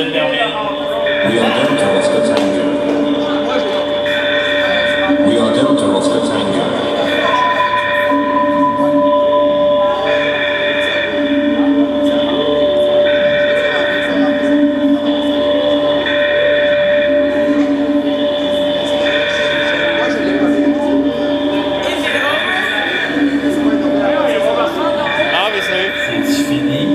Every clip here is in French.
te le permets. We are Delta Oscar Tango. We are Delta Oscar Tango. C'est fini.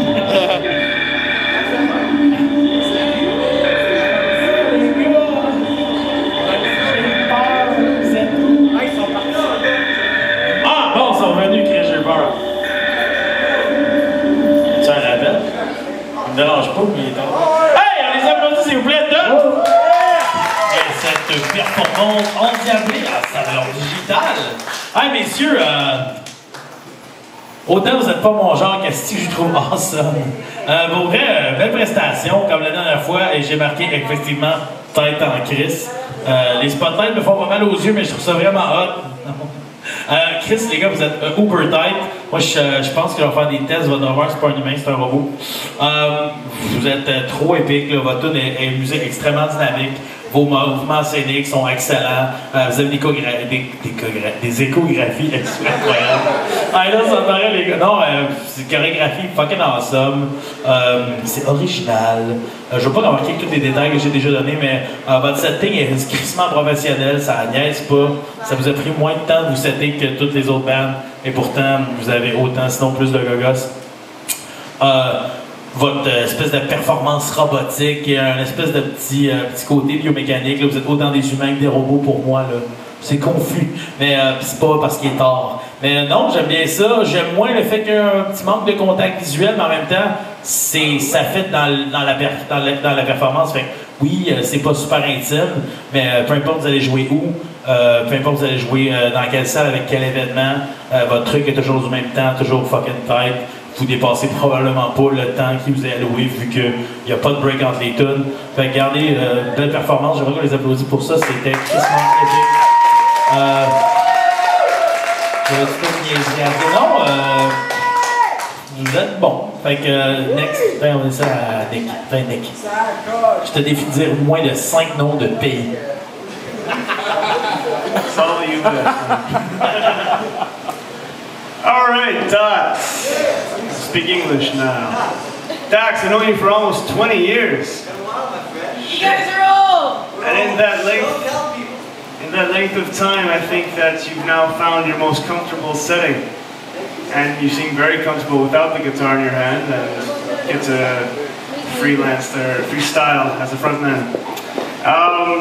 Ah bon, ils sont venus, Chris, j'ai peur. Tu as un rappel? Il me dérange pas, mais il est tard. Hey, on les applaudit s'il vous plaît, deux! Et cette performance endiablée à saveur digitale. Hey, messieurs, autant vous n'êtes pas mon genre, qu'est-ce que je trouve awesome. Pour vrai, belle prestation, comme la dernière fois, et j'ai marqué effectivement tête en crise. Les spotlights me font pas mal aux yeux, mais je trouve ça vraiment hot. Chris, les gars, vous êtes uber tight. Moi, je pense que je vais faire des tests. Votre drummer, c'est pas un humain, c'est un robot. Vous êtes trop épique. Là. Votre tune est une musique extrêmement dynamique. Vos mouvements scéniques sont excellents. Vous avez des échographies incroyables. Ah, là, ça paraît, les gars. Non, c'est une chorégraphie fucking awesome. C'est original. Je ne veux pas remarquer tous les détails que j'ai déjà donnés, mais votre setting est crissement professionnel. Ça niaise pas. Ça vous a pris moins de temps de vous setter que toutes les autres bandes. Et pourtant, vous avez autant, sinon plus de gogos. Votre espèce de performance robotique et un espèce de petit côté biomécanique. Là, vous êtes autant des humains que des robots pour moi. C'est confus, mais c'est pas parce qu'il est tard. Mais non, j'aime bien ça. J'aime moins le fait qu'il y ait un petit manque de contact visuel, mais en même temps, ça fait dans la performance. Fait que, oui, c'est pas super intime, mais peu importe vous allez jouer où, peu importe vous allez jouer dans quelle salle, avec quel événement, votre truc est toujours du même temps, toujours fucking tight. Vous dépassez probablement pas le temps qui vous est alloué vu qu'il n'y a pas de break entre les tunes. Fait que regardez, belle performance, j'aimerais qu'on les applaudisse pour ça, c'était crissement épique. Non, vous êtes bon. Fait que next, on dit ça à Nick. Nick. Je te défie de dire moins de 5 noms de pays. All right, Dax. Speak English now. Dax, I know you for almost 20 years. You guys are old! And in that length of time, I think that you've now found your most comfortable setting. And you seem very comfortable without the guitar in your hand and get to freelance there, freestyle as a frontman.